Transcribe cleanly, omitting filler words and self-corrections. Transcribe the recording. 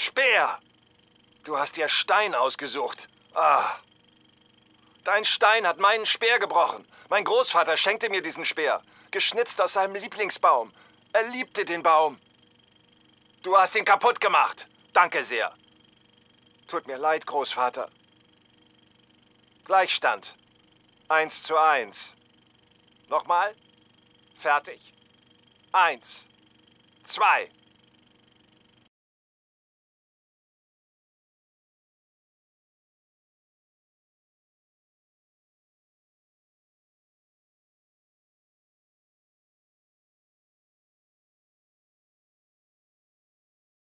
Speer! Du hast dir Stein ausgesucht. Ah. Dein Stein hat meinen Speer gebrochen. Mein Großvater schenkte mir diesen Speer. Geschnitzt aus seinem Lieblingsbaum. Er liebte den Baum. Du hast ihn kaputt gemacht. Danke sehr. Tut mir leid, Großvater. Gleichstand. 1:1. Nochmal. Fertig. 1, 2.